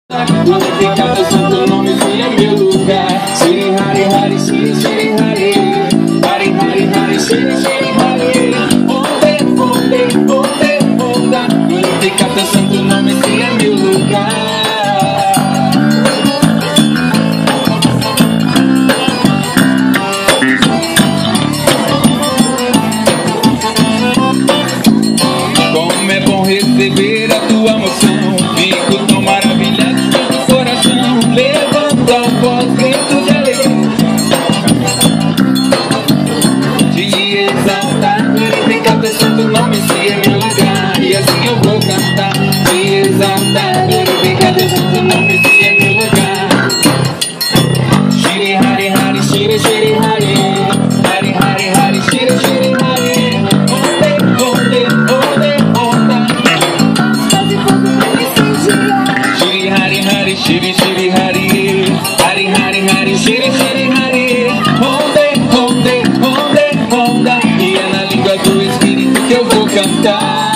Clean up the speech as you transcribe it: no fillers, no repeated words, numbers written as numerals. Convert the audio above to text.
Glorificado santo nome, esse é meu lugar. Shiri Hari Hari, Shiri Shiri Hari, Hari Hari Hari, Shiri Shiri Hari. Onde, onde, onde, onde. Glorificado santo nome, esse é meu lugar. Como é bom receber a tua moção, fico tão maravilhado do coração. Levanta a voz, grito de alegria, te exaltar, glorificar teu santo nome, esse é meu lugar. E assim eu vou cantar, te exaltar, glorificar teu santo nome, esse é meu lugar. Shiri Hari Hari, Shiri Shiri Hari, Hari Hari Hari, Shiri Shiri Hari. Onde, onde, onde, onde. Shiri Hari Hari, Shiri Shiri Hari, Hari Hari Hari, Shiri Shiri Hari. Onde, onde, onde, onde. E é na língua do Espírito que eu vou cantar.